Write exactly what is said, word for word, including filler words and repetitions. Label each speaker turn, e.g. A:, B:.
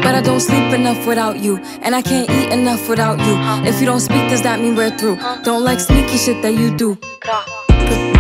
A: but I don't sleep enough without you, and I can't eat enough without you. If you don't speak, does that mean we're through? Don't like sneaky shit that you do.